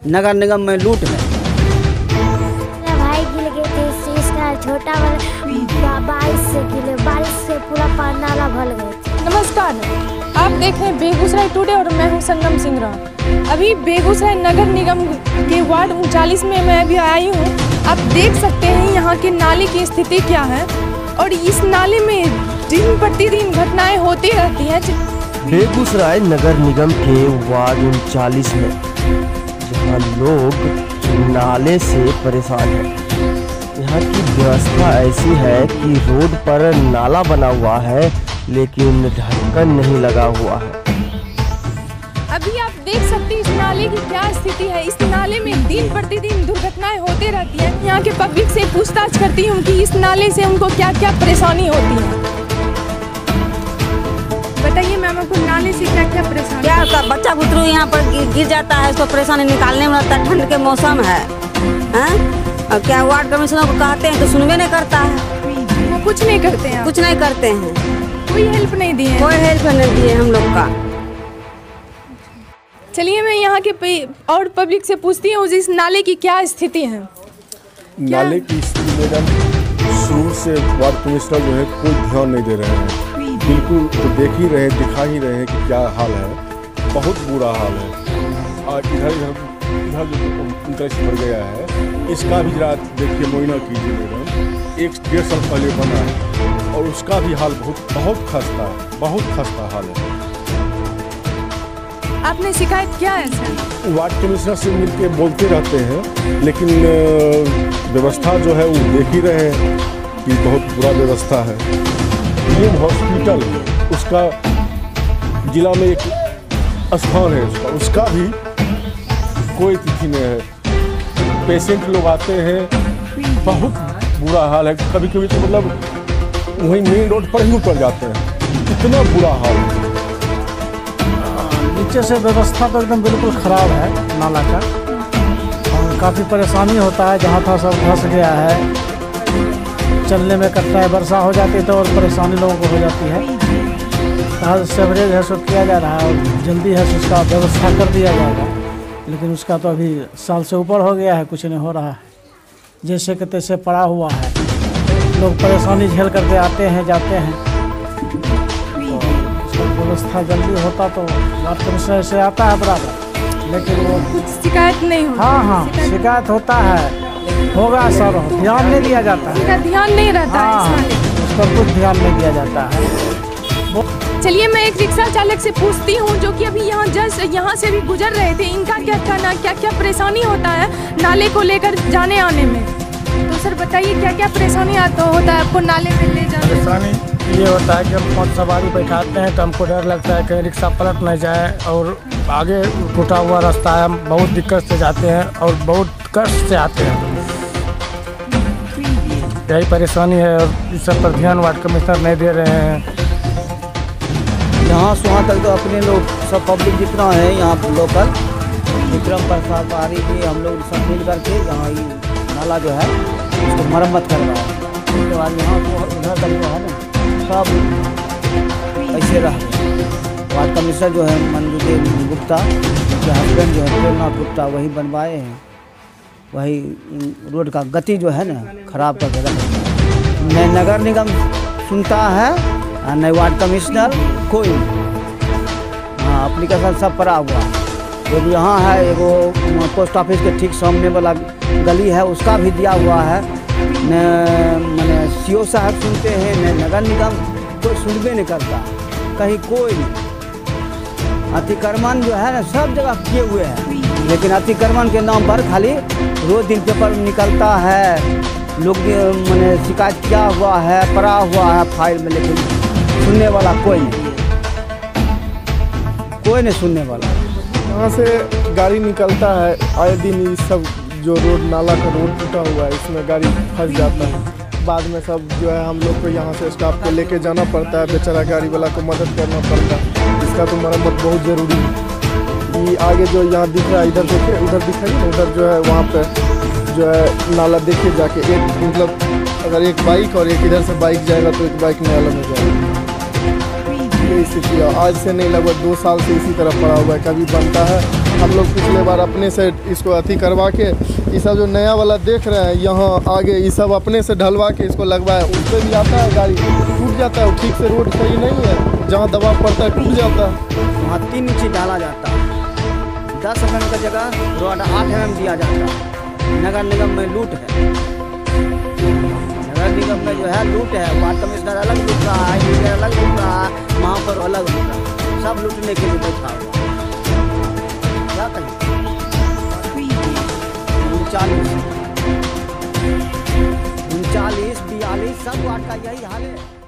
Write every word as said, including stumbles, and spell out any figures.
नगर निगम में लूट है। भाई गिर गए थे, इसका छोटा वाला बारिश से गिरे, बारिश से पूरा नाला भर गए। नमस्कार, आप देख रहे हैं बेगूसराय टुडे और मैं हूं संगम सिंह। अभी बेगूसराय नगर निगम के वार्ड उनचालीस में मैं अभी आई हूं। आप देख सकते हैं यहाँ के नाले की स्थिति क्या है और इस नाले में दिन प्रतिदिन घटनाएं होती रहती हैं। बेगूसराय नगर निगम के वार्ड उनचालीस में जहाँ लोग नाले से परेशान हैं, यहाँ की व्यवस्था ऐसी है कि रोड पर नाला बना हुआ है लेकिन ढक्कन नहीं लगा हुआ है। अभी आप देख सकते हैं इस नाले की क्या स्थिति है। इस नाले में दिन प्रतिदिन दुर्घटनाएं होती रहती हैं। यहाँ के पब्लिक से पूछताछ करती हूँ कि इस नाले से उनको क्या क्या परेशानी होती है। बताइए मैम, आपको नाले से क्या क्या परेशानी? क्या होता, बच्चा बुतरू यहाँ पर गिर जाता है, इसको परेशानी निकालने में रहता है। ठंड के मौसम है, हैं? और क्या वार्ड कमिश्नर को कहते हैं तो सुनवे नहीं करता है। वो कुछ नहीं करते हैं, कुछ नहीं करते हैं, कोई हेल्प नहीं दिए, कोई हेल्प नहीं दिए हम लोग का। चलिए मैं यहाँ के और पब्लिक से पूछती हूँ इस नाले की क्या स्थिति है। नाले की स्थिति मैडम शुरू से वार्ड कमिश्नर जो है कोई ध्यान नहीं दे रहे हैं। बिल्कुल तो देख ही रहे दिखा ही रहे हैं कि क्या हाल है, बहुत बुरा हाल है। और इधर इधर इधर जो इंटरेस्ट बढ़ गया है, इसका भी जरा देखिए, मुआयना कीजिए मैडम। एक डेढ़ साल पहले बना है और उसका भी हाल बहुत बहुत खस्ता है, बहुत खस्ता हाल है। आपने शिकायत क्या है सर? वार्ड कमिश्नर से मिलके बोलते रहते हैं, लेकिन व्यवस्था जो है वो देख ही रहे हैं कि बहुत बुरा व्यवस्था है। एम हॉस्पिटल उसका जिला में एक स्थान है, उसका उसका भी कोई तिथि नहीं है। पेशेंट लोग आते हैं, बहुत बुरा हाल है। कभी कभी तो मतलब वहीं मेन रोड पर ही उतर जाते हैं, इतना बुरा हाल है। नीचे से व्यवस्था तो एकदम बिल्कुल ख़राब है नाला का, और काफ़ी परेशानी होता है। जहाँ था सब धंस गया है, चलने में कटता है। वर्षा हो जाती है तो और परेशानी लोगों को हो जाती है। आज सेवरेज है सो किया जा रहा है और जल्दी है सो उसका व्यवस्था कर दिया जाएगा, लेकिन उसका तो अभी साल से ऊपर हो गया है, कुछ नहीं हो रहा है। जैसे कि तैसे पड़ा हुआ है, लोग परेशानी झेल करके आते हैं जाते हैं। व्यवस्था जल्दी होता तो वार्ड कमिश्नर से आता है बराबर, लेकिन वो कुछ शिकायत नहीं होती। हाँ हाँ शिकायत होता है, होगा सर, ध्यान नहीं दिया जाता है, ध्यान नहीं रहता हाँ, है, उस पर कुछ ध्यान नहीं दिया जाता है। चलिए मैं एक रिक्शा चालक से पूछती हूँ जो कि अभी यहाँ जस्ट यहाँ से भी गुजर रहे थे। इनका क्या कहना, क्या क्या परेशानी होता है नाले को लेकर जाने आने में? तो सर बताइए क्या क्या परेशानी आता होता है आपको नाले में ले जाने? परेशानी ये होता है कि हम बहुत सवारी बैठाते हैं तो हमको डर लगता है कि रिक्शा पलट न जाए, और आगे टूटा हुआ रास्ता है, हम बहुत दिक्कत से जाते हैं और बहुत कष्ट से आते हैं। यही परेशानी है और इस सब पर ध्यान वार्ड कमिश्नर नहीं दे रहे हैं। यहाँ से वहाँ तक तो अपने लोग सब पब्लिक जितना है यहाँ लोकल विक्रम प्रसाद पारी भी हम लोग सब मिल करके यहाँ ये नाला जो है उसको मरम्मत कर रहा है। उसके बाद यहाँ तो उधर तक जो है ना सब ऐसे रह वार्ड कमिश्नर जो है मंजू गुप्ता, उनके हस्बैंड जो है प्रेमनाथ गुप्ता, वही बनवाए हैं। वही रोड का गति जो है ना खराब कर देगा। न नगर निगम सुनता है और न वार्ड कमिश्नर, कोई हाँ एप्लीकेशन सब पड़ा हुआ। एगो यहाँ है, एगो पोस्ट ऑफिस के ठीक सामने वाला गली है, उसका भी दिया हुआ है। न मैंने सी ओ साहब सुनते हैं, न नगर निगम कोई सुनबे नहीं करता, कहीं कोई नहीं। अतिक्रमण जो है ना सब जगह किए हुए हैं, लेकिन अतिक्रमण के नाम पर खाली रोज दिन पेपर निकलता है, लोग मैंने शिकायत किया हुआ है, पड़ा हुआ है फाइल में, लेकिन सुनने वाला कोई नहीं, कोई नहीं सुनने वाला। यहाँ से गाड़ी निकलता है आए दिन, ये सब जो रोड नाला का रोड टूटा हुआ है इसमें गाड़ी फंस जाता है। बाद में सब जो है हम लोग को यहाँ से स्टाफ को लेके जाना पड़ता है, बेचारा गाड़ी वाला को मदद करना पड़ता है। इसका तो मरम्मत बहुत ज़रूरी है। ये आगे जो यहाँ दिख रहा है, इधर देखिए, उधर दिखाइए, उधर जो है वहाँ पे जो है नाला देखिए जाके, एक मतलब अगर एक बाइक और एक इधर से बाइक जाएगा तो एक बाइक में अलग हो जाएगा। ये स्थिति आज से नहीं, लगभग दो साल से इसी तरह पड़ा हुआ है। कभी बनता है हम लोग पिछले बार अपने से इसको अथी करवा के, ये सब जो नया वाला देख रहे हैं यहाँ आगे, ये सब अपने से ढलवा के इसको लगवाया। उस पर भी आता है गाड़ी, टूट जाता है, ठीक से रोड सही नहीं है, जहाँ दबाव पड़ता है टूट जाता है। वहाँ तीन इंची डाला जाता है, दस एम एम का जगह रोड आठ एम एम दिया जाता है। नगर निगम में लूट है, नगर निगम में जो है लूट है। वार्ड कमिश्नर अलग लूट रहा है, इंजीनियर अलग लूट रहा है, महापौर अलग लूट रहा है, सब लूटने के लिए बैठा हुआ क्या कहें। उनचालीस उनचालीस बयालीस सब वार्ड का यही हाल है।